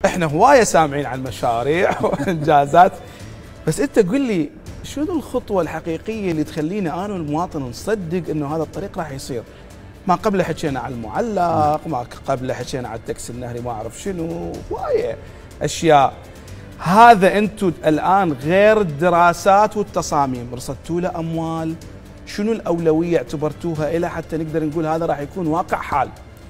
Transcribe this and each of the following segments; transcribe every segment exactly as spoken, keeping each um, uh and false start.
احنا هوايه سامعين عن مشاريع وانجازات، بس انت قل لي شنو الخطوه الحقيقيه اللي تخليني انا والمواطن نصدق انه هذا الطريق راح يصير؟ ما قبل حكينا عن المعلق، ما قبل حكينا عن التاكسي النهري، ما اعرف شنو، هوايه اشياء. هذا انتم الان غير الدراسات والتصاميم رصدتوا له اموال؟ شنو الاولويه اعتبرتوها له حتى نقدر نقول هذا راح يكون واقع حال؟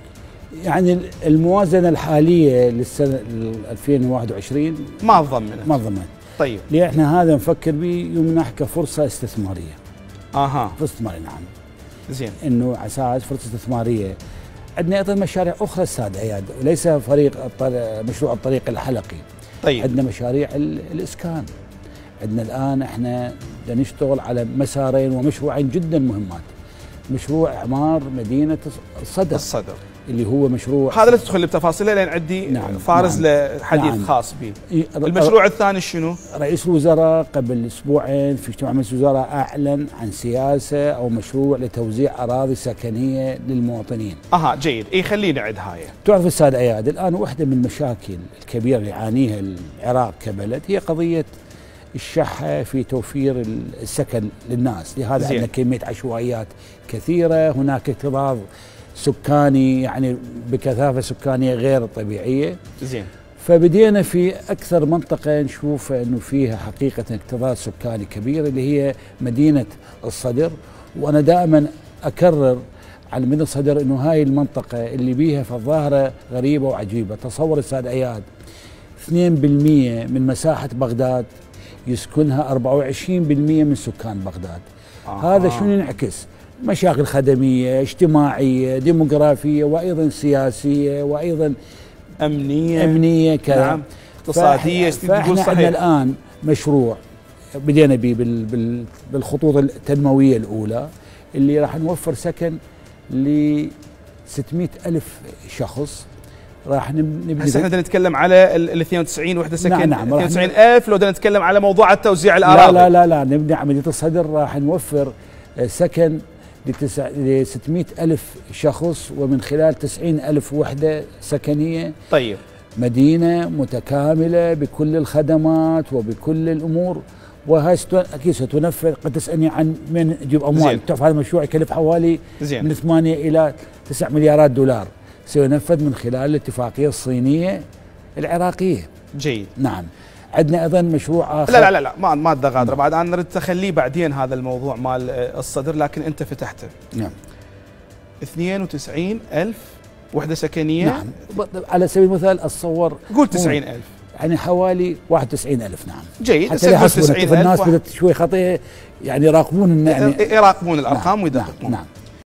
يعني الموازنه الحاليه للسنه ألفين وواحد وعشرين ما ضمنت ما ضمنت. طيب اللي احنا هذا نفكر به يمنح كفرصه استثماريه. اها فرصه استثماريه نعم. زين. انه على اساس فرصه استثماريه. عندنا ايضا مشاريع اخرى استاذ عياد، وليس فريق مشروع الطريق الحلقي. طيب. عندنا مشاريع الاسكان. عندنا الان احنا بدنا نشتغل على مسارين ومشروعين جدا مهمات. مشروع اعمار مدينه الصدر. الصدر. اللي هو مشروع هذا لا تدخل بتفاصيله لان عندي نعم فارز نعم لحديث نعم خاص به. المشروع الثاني شنو؟ رئيس الوزراء قبل اسبوعين في اجتماع مجلس الوزراء اعلن عن سياسه او مشروع لتوزيع اراضي سكنيه للمواطنين. اها جيد، اي خليني نعد هاي. تعرف استاذ اياد الان واحده من المشاكل الكبيره اللي يعانيها العراق كبلد هي قضيه الشحه في توفير السكن للناس، لهذا عندنا كميه عشوائيات كثيره، هناك اكتظاظ سكاني يعني بكثافه سكانيه غير طبيعيه. زين. فبدينا في اكثر منطقه نشوف انه فيها حقيقه اكتظاظ سكاني كبير اللي هي مدينه الصدر، وانا دائما اكرر على مدينه الصدر انه هاي المنطقه اللي بيها فالظاهره غريبه وعجيبه. تصور استاذ اياد اثنين بالمئة من مساحه بغداد يسكنها أربعة وعشرين بالمئة من سكان بغداد. آه. هذا شنو ينعكس؟ مشاكل خدميه، اجتماعيه، ديموغرافيه، وايضا سياسيه، وايضا امنيه امنيه كذا. نعم. اقتصاديه. فاحنا عندنا الان مشروع بدينا به بالخطوط التنمويه الاولى اللي راح نوفر سكن ل ستمئة ألف شخص. راح نبني. هسه احنا نتكلم على ال اثنين وتسعين وحده سكن. نعم نعم. اثنين وتسعين ألف لو بدنا نتكلم على موضوع التوزيع الاراضي. لا لا لا لا نبني عمليه الصدر راح نوفر سكن ل ستمئة ألف شخص ومن خلال تسعين ألف وحده سكنيه. طيب. مدينه متكامله بكل الخدمات وبكل الامور، وهي اكيد ستنفذ. قد تسالني عن من يجيب اموال. تعرف هذا المشروع يكلف حوالي زين. من ثمانية الى تسعة مليارات دولار، سينفذ من خلال الاتفاقيه الصينيه العراقيه. جيد. نعم. عندنا ايضا مشروع اخر. لا لا لا, لا ما ما تغادر بعد، انا نريد تخليه بعدين هذا الموضوع مال الصدر، لكن انت فتحته. نعم. اثنين وتسعين ألف وحده سكنيه. نعم. على سبيل المثال اتصور قول تسعين ألف يعني حوالي واحد وتسعين ألف. نعم. جيد. حتى لا يحسبون الناس بدت شوي خطيه يعني يراقبون يعني يراقبون الارقام نعم. ويدققون. نعم. نعم.